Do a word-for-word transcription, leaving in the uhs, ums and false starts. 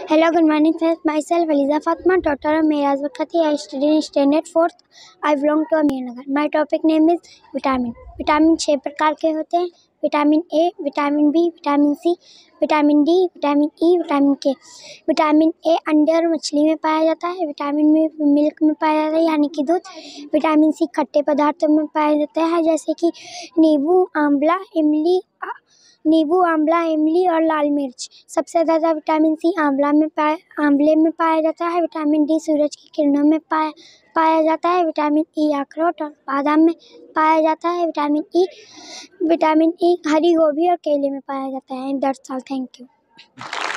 Hello, good morning, friends. Myself Aliza Fatma, daughter of Miraz Wakati. I study in standard fourth. I belong to Amirnagar. My topic name is vitamin. Vitamin छह प्रकार के होते हैं। Vitamin A, vitamin B, vitamin C, vitamin D, vitamin E, vitamin K. Vitamin A अंडे और मछली में पाया जाता है। विटामिन बी मिल्क में पाया जाता है यानी कि दूध। विटामिन सी खट्टे पदार्थों में पाया जाता है जैसे कि नींबू, आंवला, इमली नींबू आंवला इमली और लाल मिर्च। सबसे ज़्यादा विटामिन सी आंवला में पाया आंवले में पाया जाता है। विटामिन डी सूरज की किरणों में पाया पाया जाता है। विटामिन ई अखरोट और बादाम में पाया जाता है। विटामिन ई विटामिन ई हरी गोभी और केले में पाया जाता है। That's all, thank you.